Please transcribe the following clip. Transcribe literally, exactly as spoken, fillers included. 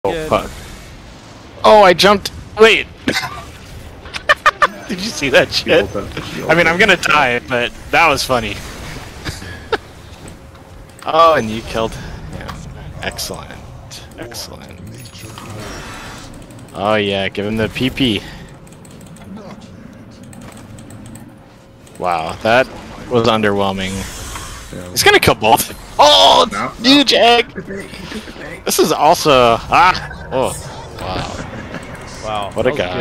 Oh, fuck. Oh, I jumped. Wait. Did you see that shit? I mean, I'm gonna die, but that was funny. Oh, and you killed him. Excellent. Excellent. Oh, yeah, give him the P P. Wow, that was underwhelming. He's gonna kill both. Oh, No, huge no. egg! Debate, debate. This is also... Ah! Oh, wow. Wow. What a guy.